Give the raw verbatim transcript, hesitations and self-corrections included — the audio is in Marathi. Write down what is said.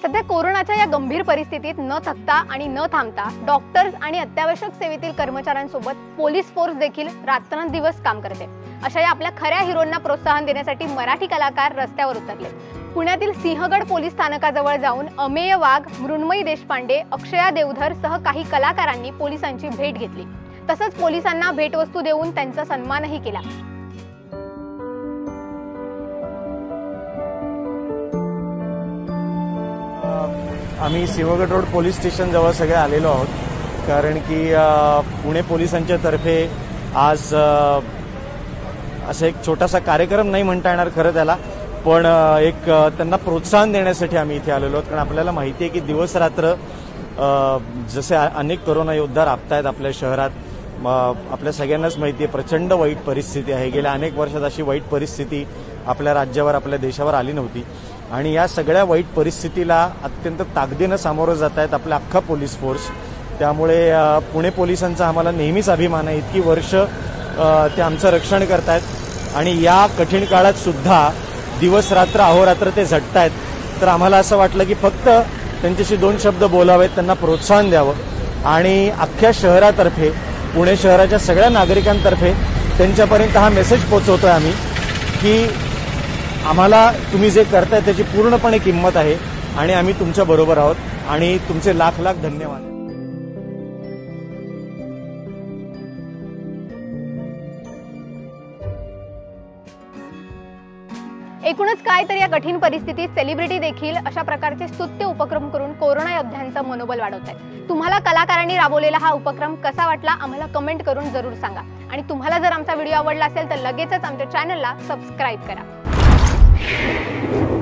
सध्या कोरोनाच्या या गंभीर परिस्थितीत न थकता आणि न थांबता डॉक्टर्स आणि अत्यावश्यक सेवेतील कर्मचाऱ्यांसोबत पोलीस फोर्स देखील रात्रंदिवस काम करते। अशा या आपल्या खऱ्या हिरोंना प्रोत्साहन देण्यासाठी मराठी कलाकार रस्त्यावर उतरले। पुण्यातील सिंहगड पोलीस स्थानकाजवळ जाऊन अमेय वाघ, मृण्मयी देशपांडे, अक्षया देवधर सह काही कलाकारांनी पोलिसांची भेट घेतली। तसंच पोलिसांना भेटवस्तू देऊन त्यांचा सन्मानही केला। आम्ही सिंहगड रोड पोलीस स्टेशन जवळ सगळे आलेलो आहोत, कारण की पुणे पोलिसांच्या तर्फे आज असं एक छोटासा कार्यक्रम नाही म्हणता येणार खरं त्याला, पण एक त्यांना प्रोत्साहन देण्यासाठी आम्ही इथे आलेलो आहोत। कारण आपल्याला माहिती आहे की दिवस रात्र जसे अनेक कोरोना योद्धा राबतायत आपल्या शहरात, आपल्या सगळ्यांनाच माहिती आहे प्रचंड वाईट परिस्थिती आहे। गेल्या अनेक वर्षात अशी वाईट परिस्थिती आपल्या राज्यावर आपल्या देशावर आली नव्हती आणि या सगळ्या वाईट परिस्थितीला अत्यंत ताकदीनं सामोरं जात आहेत आपला अख्खा पोलीस फोर्स। त्यामुळे पुणे पोलिसांचा आम्हाला नेहमीच अभिमान आहे। इतकी वर्ष ते आमचं रक्षण करतायत आणि या कठीण काळात सुद्धा दिवस रात्र अहोरात्र ते झटतायत। तर आम्हाला असं वाटलं की फक्त त्यांच्याशी दोन शब्द बोलावेत, त्यांना प्रोत्साहन द्यावं आणि अख्ख्या शहरातर्फे, पुणे शहराच्या सगळ्या नागरिकांतर्फे त्यांच्यापर्यंत हा मेसेज पोहोचवतोय आम्ही की आम्हाला तुम्ही जे करताय त्याची पूर्णपणे किंमत आहे आणि आम्ही तुमच्या बरोबर आहोत आणि तुमचे लाख लाख धन्यवाद। एकूणच काय तर या कठीण परिस्थितीत सेलिब्रिटी देखील अशा प्रकारचे स्तुत्य उपक्रम करून कोरोना योद्ध्यांचं मनोबल वाढवत आहेत। तुम्हाला कलाकारांनी राबवलेला हा उपक्रम कसा वाटला आम्हाला कमेंट करून जरूर सांगा आणि तुम्हाला जर आमचा व्हिडिओ आवडला असेल तर लगेचच आमच्या चॅनलला सबस्क्राईब करा।